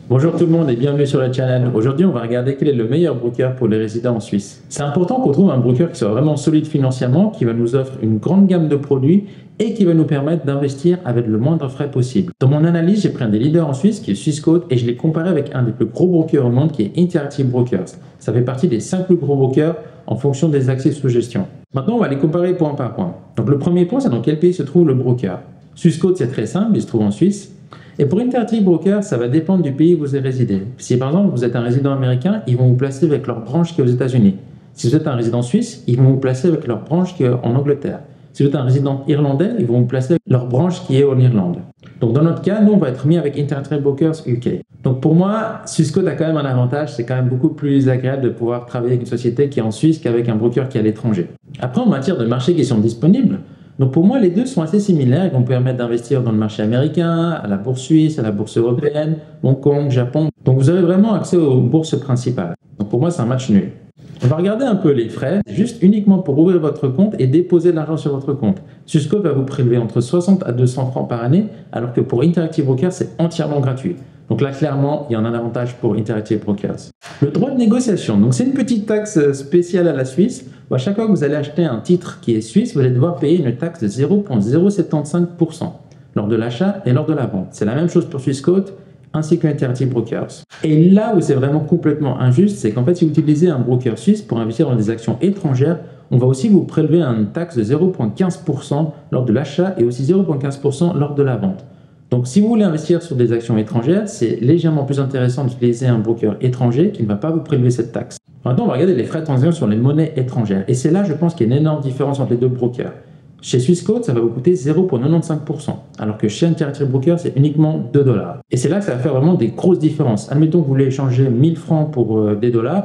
Bonjour tout le monde et bienvenue sur la chaîne. Aujourd'hui, on va regarder quel est le meilleur broker pour les résidents en Suisse. C'est important qu'on trouve un broker qui soit vraiment solide financièrement, qui va nous offrir une grande gamme de produits et qui va nous permettre d'investir avec le moindre frais possible. Dans mon analyse, j'ai pris un des leaders en Suisse qui est Swissquote et je l'ai comparé avec un des plus gros brokers au monde qui est Interactive Brokers. Ça fait partie des 5 plus gros brokers en fonction des actifs sous gestion. Maintenant, on va les comparer point par point. Donc le premier point, c'est dans quel pays se trouve le broker. Swissquote, c'est très simple, il se trouve en Suisse. Et pour Interactive Brokers, ça va dépendre du pays où vous résidez. Si par exemple vous êtes un résident américain, ils vont vous placer avec leur branche qui est aux États-Unis. Si vous êtes un résident suisse, ils vont vous placer avec leur branche qui est en Angleterre. Si vous êtes un résident irlandais, ils vont vous placer avec leur branche qui est en Irlande. Donc dans notre cas, nous on va être mis avec Interactive Brokers UK. Donc pour moi, Swissquote a quand même un avantage, c'est quand même beaucoup plus agréable de pouvoir travailler avec une société qui est en Suisse qu'avec un broker qui est à l'étranger. Après, en matière de marchés qui sont disponibles, donc pour moi, les deux sont assez similaires. Ils vont permettre d'investir dans le marché américain, à la bourse suisse, à la bourse européenne, Hong Kong, Japon. Donc vous avez vraiment accès aux bourses principales. Donc pour moi, c'est un match nul. On va regarder un peu les frais, juste uniquement pour ouvrir votre compte et déposer de l'argent sur votre compte. Swissquote va vous prélever entre 60 à 200 francs par année, alors que pour Interactive Brokers, c'est entièrement gratuit. Donc là, clairement, il y en a un avantage pour Interactive Brokers. Le droit de négociation, donc c'est une petite taxe spéciale à la Suisse. À chaque fois que vous allez acheter un titre qui est suisse, vous allez devoir payer une taxe de 0,075% lors de l'achat et lors de la vente. C'est la même chose pour Swissquote ainsi que Interactive Brokers. Et là où c'est vraiment complètement injuste, c'est qu'en fait, si vous utilisez un broker suisse pour investir dans des actions étrangères, on va aussi vous prélever une taxe de 0,15% lors de l'achat et aussi 0,15% lors de la vente. Donc, si vous voulez investir sur des actions étrangères, c'est légèrement plus intéressant d'utiliser un broker étranger qui ne va pas vous prélever cette taxe. Maintenant, on va regarder les frais de transaction sur les monnaies étrangères. Et c'est là, je pense qu'il y a une énorme différence entre les deux brokers. Chez Swissquote, ça va vous coûter 0,95%, alors que chez Interactive Brokers, c'est uniquement 2 $. Et c'est là que ça va faire vraiment des grosses différences. Admettons que vous voulez échanger 1000 francs pour des dollars,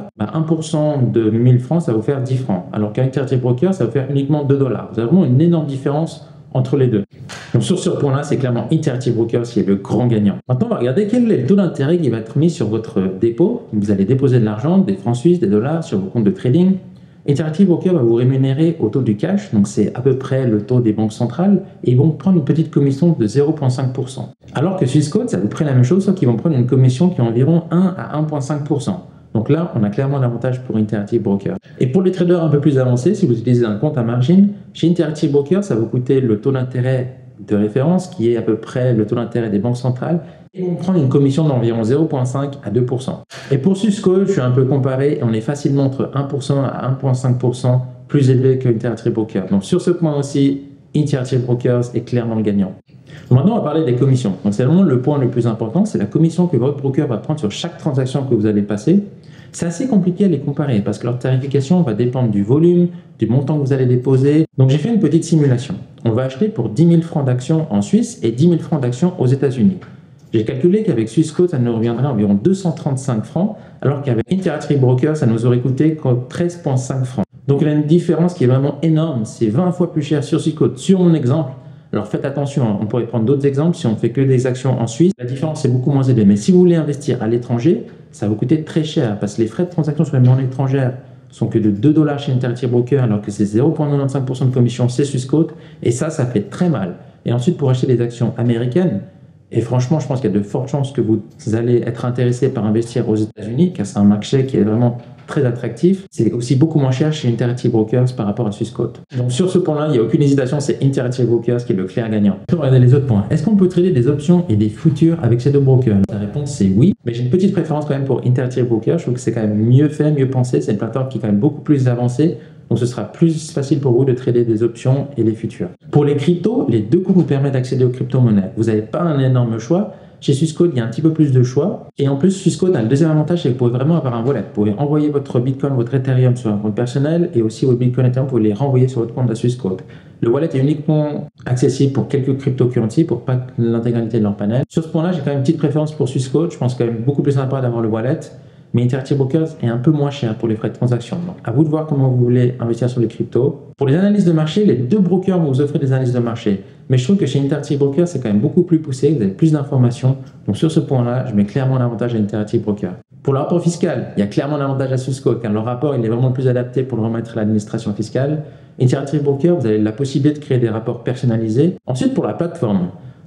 1% de 1000 francs, ça va vous faire 10 francs, alors qu'à Interactive Brokers, ça va vous faire uniquement 2 $. Vous avez vraiment une énorme différence entre les deux. Donc sur ce point-là, c'est clairement Interactive Brokers qui est le grand gagnant. Maintenant, on va regarder quel est le taux d'intérêt qui va être mis sur votre dépôt. Vous allez déposer de l'argent, des francs suisses, des dollars sur vos comptes de trading. Interactive Brokers va vous rémunérer au taux du cash, donc c'est à peu près le taux des banques centrales, et ils vont prendre une petite commission de 0,5%. Alors que Swissquote, ça vous prend la même chose, sauf qu'ils vont prendre une commission qui est environ 1 à 1,5%. Donc là, on a clairement l'avantage pour Interactive Brokers. Et pour les traders un peu plus avancés, si vous utilisez un compte à margin, chez Interactive Brokers, ça va vous coûter le taux d'intérêt de référence, qui est à peu près le taux d'intérêt des banques centrales, et on prend une commission d'environ 0,5 à 2%. Et pour Swissquote, je suis un peu comparé, on est facilement entre 1% à 1,5% plus élevé que Interactive Brokers. Donc sur ce point aussi, Interactive Brokers est clairement le gagnant. Maintenant, on va parler des commissions. Donc c'est vraiment le point le plus important, c'est la commission que votre broker va prendre sur chaque transaction que vous allez passer. C'est assez compliqué à les comparer parce que leur tarification va dépendre du volume, du montant que vous allez déposer. Donc j'ai fait une petite simulation. On va acheter pour 10 000 francs d'actions en Suisse et 10 000 francs d'actions aux États-Unis. J'ai calculé qu'avec Swissquote, ça nous reviendrait environ 235 francs, alors qu'avec Interactive Brokers, ça nous aurait coûté 13,5 francs. Donc il y a une différence qui est vraiment énorme. C'est 20 fois plus cher sur Swissquote. Sur mon exemple, alors faites attention, on pourrait prendre d'autres exemples. Si on ne fait que des actions en Suisse, la différence est beaucoup moins élevée. Mais si vous voulez investir à l'étranger, ça va vous coûter très cher parce que les frais de transaction sur les monnaies étrangères sont que de 2 $ chez Interactive Brokers, alors que c'est 0,95% de commission chez Swissquote. Et ça fait très mal. Et ensuite, pour acheter des actions américaines, et franchement, je pense qu'il y a de fortes chances que vous allez être intéressé par investir aux États-Unis, car c'est un marché qui est vraiment très attractif. C'est aussi beaucoup moins cher chez Interactive Brokers par rapport à Swissquote. Donc sur ce point-là, il n'y a aucune hésitation, c'est Interactive Brokers qui est le clair gagnant. On va regarder les autres points. Est-ce qu'on peut trader des options et des futurs avec ces deux brokers? La réponse c'est oui, mais j'ai une petite préférence quand même pour Interactive Brokers. Je trouve que c'est quand même mieux fait, mieux pensé. C'est une plateforme qui est quand même beaucoup plus avancée. Donc ce sera plus facile pour vous de trader des options et les futurs. Pour les cryptos, les deux coups vous permettent d'accéder aux crypto-monnaies. Vous n'avez pas un énorme choix. Chez Swissquote, il y a un petit peu plus de choix. Et en plus, Swissquote a le deuxième avantage, c'est que vous pouvez vraiment avoir un wallet. Vous pouvez envoyer votre Bitcoin, votre Ethereum sur un compte personnel et aussi votre Bitcoin Ethereum, vous pouvez les renvoyer sur votre compte de la Swissquote. Le wallet est uniquement accessible pour quelques cryptocurrencies, pour pas l'intégralité de leur panel. Sur ce point-là, j'ai quand même une petite préférence pour Swissquote. Je pense quand même beaucoup plus sympa d'avoir le wallet. Mais Interactive Brokers est un peu moins cher pour les frais de transaction. Donc, à vous de voir comment vous voulez investir sur les cryptos. Pour les analyses de marché, les deux brokers vont vous offrir des analyses de marché. Mais je trouve que chez Interactive Brokers, c'est quand même beaucoup plus poussé, vous avez plus d'informations. Donc, sur ce point-là, je mets clairement un avantage à Interactive Brokers. Pour le rapport fiscal, il y a clairement un avantage à Swissquote, car le rapport il est vraiment plus adapté pour le remettre à l'administration fiscale. Interactive Brokers, vous avez la possibilité de créer des rapports personnalisés. Ensuite, pour la plateforme.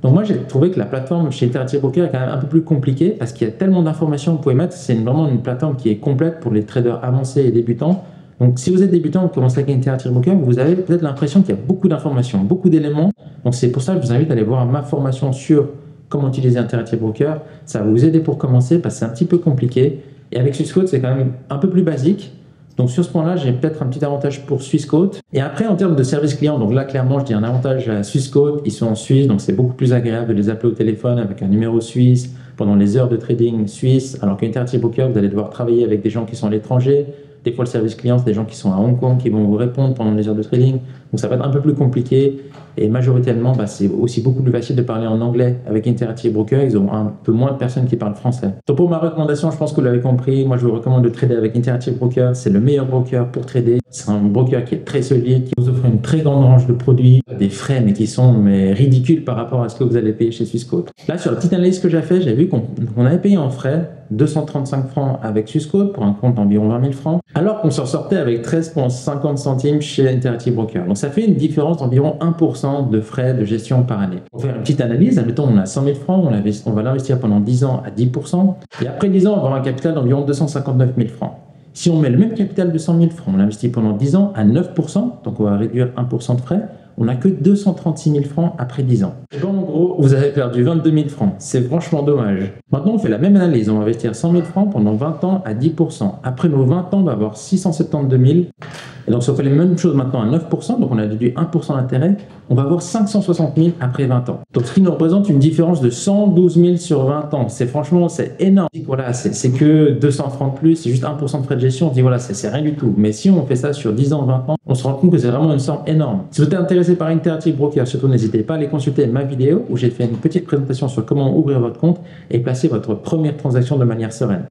Donc moi, j'ai trouvé que la plateforme chez Interactive Broker est quand même un peu plus compliquée parce qu'il y a tellement d'informations que vous pouvez mettre. C'est vraiment une plateforme qui est complète pour les traders avancés et débutants. Donc si vous êtes débutant, vous commencez avec Interactive Broker, vous avez peut-être l'impression qu'il y a beaucoup d'informations, beaucoup d'éléments. Donc c'est pour ça que je vous invite à aller voir ma formation sur comment utiliser Interactive Broker. Ça va vous aider pour commencer parce que c'est un petit peu compliqué. Et avec Swissquote, c'est quand même un peu plus basique. Donc sur ce point-là, j'ai peut-être un petit avantage pour Swissquote. Et après, en termes de service client, donc là, clairement, je dis un avantage à Swissquote. Ils sont en Suisse, donc c'est beaucoup plus agréable de les appeler au téléphone avec un numéro suisse pendant les heures de trading suisse. Alors qu'Interactive Broker, vous allez devoir travailler avec des gens qui sont à l'étranger. Des fois, le service client, c'est des gens qui sont à Hong Kong qui vont vous répondre pendant les heures de trading. Donc ça va être un peu plus compliqué. Et majoritairement, c'est aussi beaucoup plus facile de parler en anglais avec Interactive Broker. Ils ont un peu moins de personnes qui parlent français. Donc pour ma recommandation, je pense que vous l'avez compris. Moi, je vous recommande de trader avec Interactive Broker. C'est le meilleur broker pour trader. C'est un broker qui est très solide, qui vous offre une très grande range de produits, des frais, mais qui sont ridicules par rapport à ce que vous allez payer chez Swissquote. Là, sur la petite analyse que j'ai fait, j'ai vu qu'on avait payé en frais 235 francs avec Swissquote pour un compte d'environ 20 000 francs, alors qu'on s'en sortait avec 13,50 centimes chez Interactive Broker. Donc ça fait une différence d'environ 1% de frais de gestion par année. Pour faire une petite analyse, admettons on a 100 000 francs, on va l'investir pendant 10 ans à 10%, et après 10 ans, on va avoir un capital d'environ 259 000 francs. Si on met le même capital de 100 000 francs, on l'investit pendant 10 ans à 9%, donc on va réduire 1% de frais, on n'a que 236 000 francs après 10 ans. Bon, en gros, vous avez perdu 22 000 francs. C'est franchement dommage. Maintenant, on fait la même analyse. On va investir 100 000 francs pendant 20 ans à 10%. Après nos 20 ans, on va avoir 672 000. Et donc, si on fait les mêmes choses maintenant à 9%, donc on a déduit 1% d'intérêt, on va avoir 560 000 après 20 ans. Donc, ce qui nous représente une différence de 112 000 sur 20 ans. Franchement, c'est énorme. Voilà, c'est que 200 francs de plus, c'est juste 1% de frais de gestion. On se dit, voilà, c'est rien du tout. Mais si on fait ça sur 10 ans, 20 ans, on se rend compte que c'est vraiment une somme énorme. Si vous êtes intéressé par Interactive Broker, surtout n'hésitez pas à aller consulter ma vidéo où j'ai fait une petite présentation sur comment ouvrir votre compte et placer votre première transaction de manière sereine.